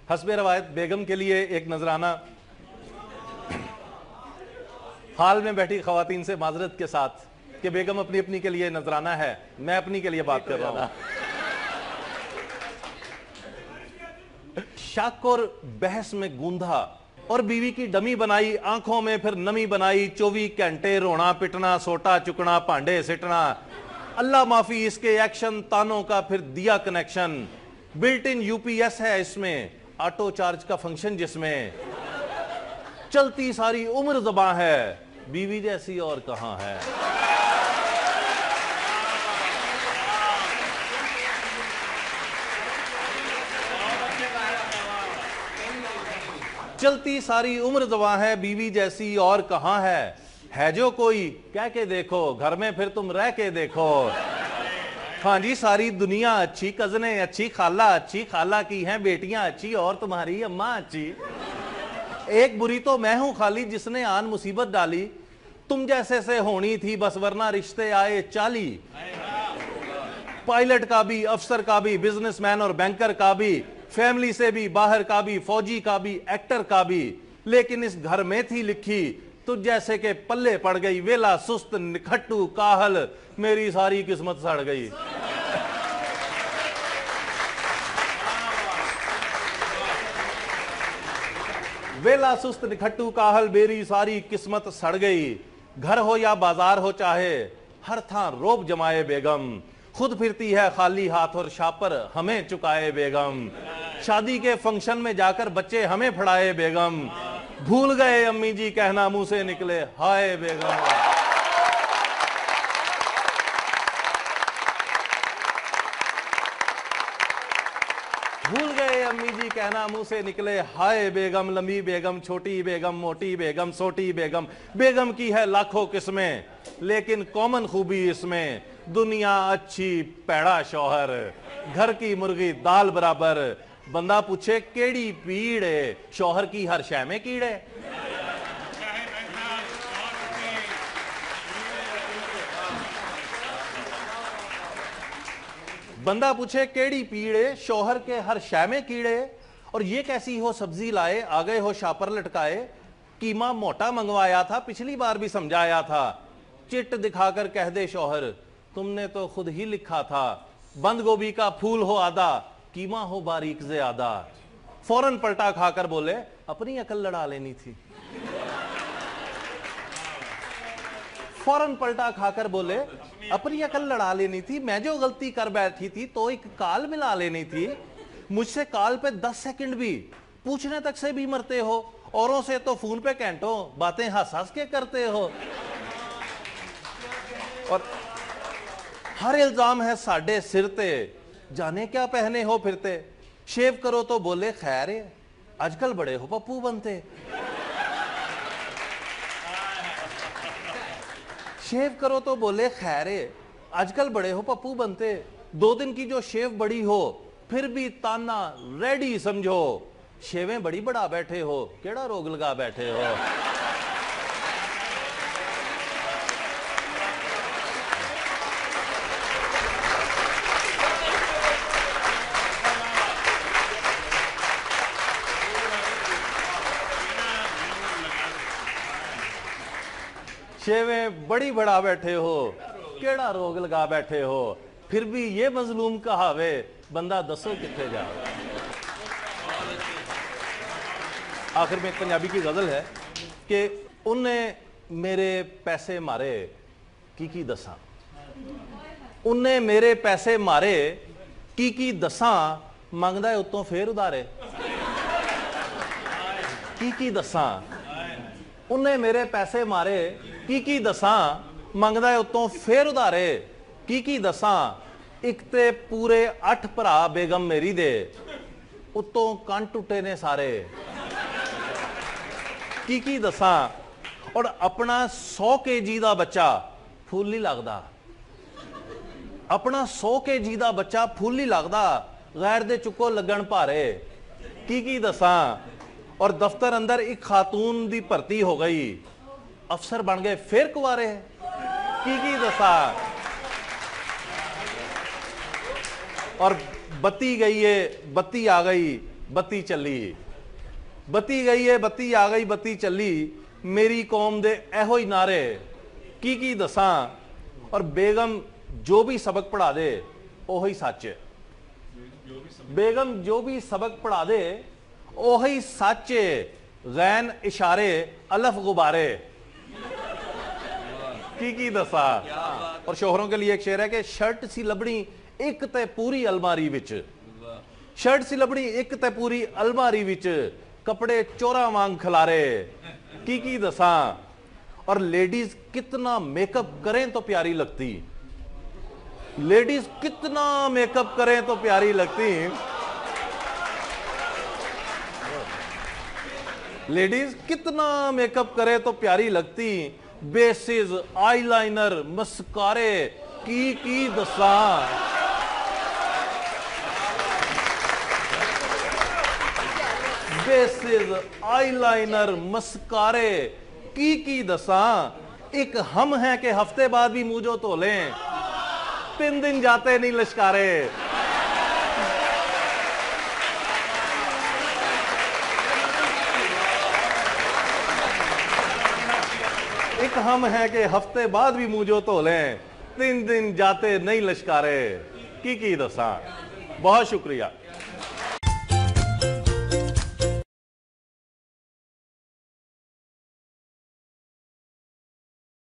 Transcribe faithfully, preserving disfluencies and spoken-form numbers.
हस्बे रवायत बेगम के लिए एक नजराना। हाल में बैठी खवातीन से माजरत के साथ कि बेगम अपनी अपनी के लिए नजराना है, मैं अपनी के लिए बात कर रहा हूं। शक और बहस में गूंधा और बीवी की डमी बनाई, आंखों में फिर नमी बनाई, चौबीस घंटे रोना पिटना, सोटा चुकना, भांडे सिटना। अल्लाह माफी इसके एक्शन तानों का फिर दिया कनेक्शन। बिल्ट इन यूपीएस है इसमें, ऑटो चार्ज का फंक्शन जिसमें। चलती सारी उम्र ज़बां है, बीवी जैसी और कहां है। चलती सारी उम्र ज़बां है, बीवी जैसी और कहां है। है जो कोई कह के देखो, घर में फिर तुम रह के देखो। हाँ जी, सारी दुनिया अच्छी, कजने अच्छी, खाला अच्छी, खाला की हैं बेटियां अच्छी और तुम्हारी अम्मा अच्छी। एक बुरी तो मैं हूं खाली जिसने आन मुसीबत डाली। तुम जैसे से होनी थी बस वरना रिश्ते आए चाली। पायलट का भी, अफसर का भी, बिजनेसमैन और बैंकर का भी, फैमिली से भी, बाहर का भी, फौजी का भी, एक्टर का भी। लेकिन इस घर में थी लिखी तुझ जैसे के पल्ले पड़ गई। वेला सुस्त निखट्टू काहल, मेरी सारी किस्मत सड़ गई। वेला सुस्त निखट्टू काहल, मेरी सारी किस्मत सड़ गई। घर हो या बाजार हो चाहे, हर था रोब जमाए बेगम। खुद फिरती है खाली हाथ और शापर हमें चुकाए बेगम। शादी के फंक्शन में जाकर बच्चे हमें फड़ाए बेगम। भूल गए अम्मी जी कहना मुंह से निकले हाय बेगम। भूल गए अम्मी जी कहना मुंह से निकले हाय बेगम। लंबी बेगम, छोटी बेगम, मोटी बेगम, सोटी बेगम। बेगम की है लाखों किस्में, लेकिन कॉमन खूबी इसमें दुनिया अच्छी पैड़ा शौहर, घर की मुर्गी दाल बराबर। बंदा पूछे केड़ी पीड़ है, शौहर की हर शय में कीड़े। बंदा पूछे केड़ी पीड़ है, शौहर के हर शय में कीड़े। और ये कैसी हो सब्जी लाए, आ गए हो शापर लटकाए। कीमा मोटा मंगवाया था, पिछली बार भी समझाया था। चिट दिखाकर कह दे शौहर, तुमने तो खुद ही लिखा था। बंद गोभी का फूल हो आधा, कीमा हो बारीक ज्यादा। फौरन पलटा खाकर बोले अपनी अकल लड़ा लेनी थी। फौरन पलटा खाकर बोले अपनी अकल लड़ा लेनी थी। मैं जो गलती कर बैठी थी तो एक काल मिला लेनी थी। मुझसे काल पे दस सेकंड भी पूछने तक से भी मरते हो। औरों से तो फोन पे घंटों बातें हंस हंस के करते हो। और हर इल्जाम है साडे सिर ते, जाने क्या पहने हो फिरते। शेव करो तो बोले खैर है, आजकल बड़े हो पप्पू बनते। शेव करो तो बोले खैर है, आजकल बड़े हो पप्पू बनते। दो दिन की जो शेव बड़ी हो फिर भी ताना रेडी समझो। शेवें बड़ी बढ़ा बैठे हो, केड़ा रोग लगा बैठे हो। शेवें बड़ी बढ़ा बैठे हो, केड़ा रोग लगा बैठे हो। फिर भी ये मजलूम कहावे, बंदा दसो किथे जावे। आखिर में एक पंजाबी की गजल है कि उन्हें मेरे पैसे मारे की की दसा। उन्हें मेरे पैसे मारे की की दसा, मंगदा है उत्तों फेर उधारे। की की दसा, उन्हें मेरे पैसे मारे की की दसा, मंगदा है उत्तों फेर उधारे। की की दसा, एक ते पूरे अठ भरा बेगम मेरी दे, उत्तों कंन टुटे ने सारे। की की दसा, और अपना सौ के जी का बच्चा फूल नहीं लगता। अपना सौ के जी का बच्चा फूल नहीं लगता, गैर दे चुको लगन भारे। की की दसा, और दफ्तर अंदर एक खातून की भर्ती हो गई, अफसर बन गए फिर कुआरे। की की दसा, और बत्ती गई है, बत्ती आ गई, बत्ती चली, बत्ती गई है, बत्ती आ गई, बत्ती चली, मेरी कौम दे एहो ही नारे की की दसा, और बेगम जो भी सबक पढ़ा दे ओह ही सच है। बेगम जो भी सबक पढ़ा दे ओह ही सच है। गैन इशारे अलफ गुबारे की की दसा। और शोहरों के लिए एक शेर है कि शर्ट सी लबड़ी एक ते पूरी अलमारी विच, शर्ट सी लबड़ी एक ते पूरी अलमारी विच, कपड़े चोरा वांग खिलारे की की दसा। और लेडीज कितना मेकअप करें तो प्यारी लगती, लेडीज कितना मेकअप करें तो प्यारी लगती, लेडीज कितना मेकअप करे तो प्यारी लगती, बेसिस आईलाइनर मस्कारे की की दसा। बेसिस आईलाइनर मस्कारे की की दसा। एक हम हैं कि हफ्ते बाद भी मुंह जो धो लें, तीन दिन जाते नहीं लश्कारे। एक हम हैं कि हफ्ते बाद भी मुंह जो धो लें, तीन दिन जाते नहीं लश्कारे की की दसा। बहुत शुक्रिया।